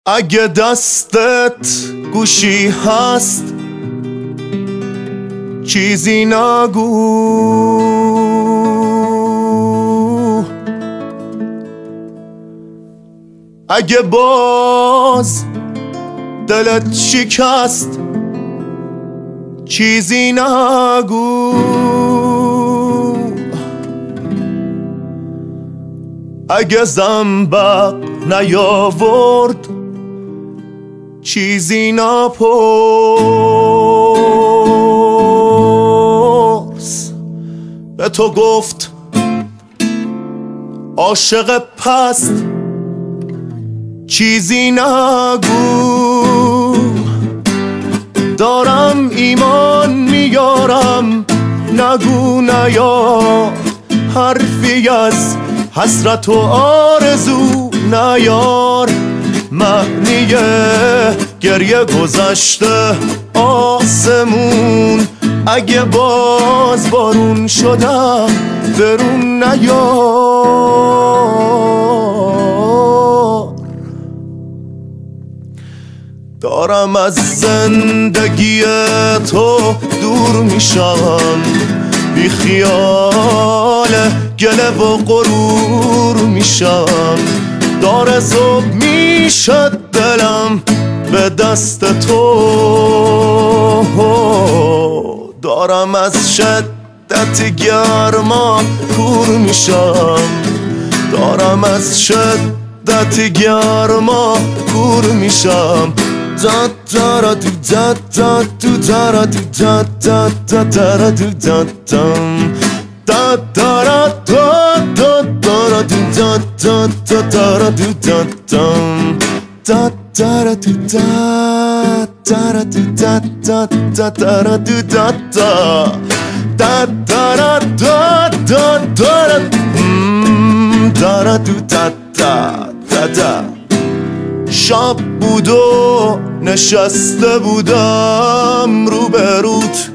اگه دستت گوشی هست چیزی نگو، اگه باز دلت شکست چیزی نگو، اگه زنبق نیاورد چیزی نپرس. به تو گفت عاشق پست چیزی نگو. دارم ایمان میارم نگو نیار، حرفی از حسرت و آرزو نیار. معنی گریه گذشته آسمون، اگه باز بارون شدم درون نیار. دارم از زندگی تو دور میشم، بی خیال گله و غرور میشم. داره صبح میشد دلم به دست تو، دارم از شدت گرما کور میشم. دارم از شدت گرما کور میشم. دا دا دو دا دا دو دا دو دا دا دا دا دو دا دم دا دا دا دا دا دو دا دا دا دا دو دا دم دا دا دو دا دا دو دا دا دا دا دو دا دا دا دا دا دا دا دو دا دا دا. شب بود و نشسته بودم روبروت،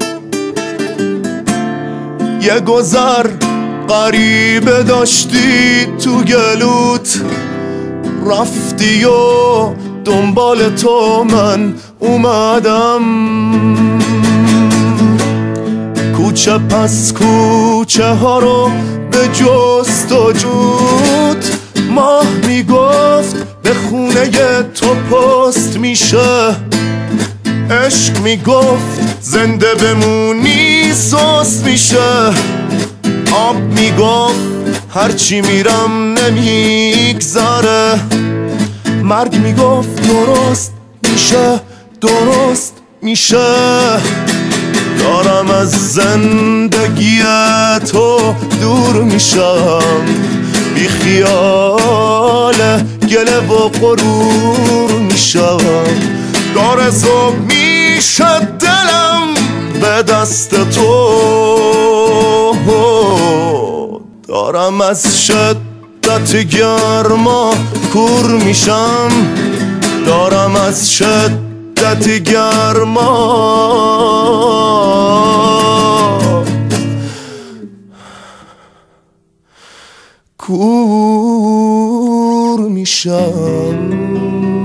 یه گذر غریبه داشتی تو گلوت. رفتی و دنبال تو من اومدم، کوچه پس کوچه ها رو به جستجوت. ماه میگفت به خونه تو پست میشه، عشق میگفت زنده بمونی سست میشه. آب میگفت هرچی میرم نمیگذره، مرگ میگفت درست میشه درست میشه. دارم از زندگی تو دور میشم، بی خیال گله و غرور میشم. داره صبح میشد دلم به دست تو، دارم از شدت گرما کور میشم. دارم از شدت گرما کور میشم.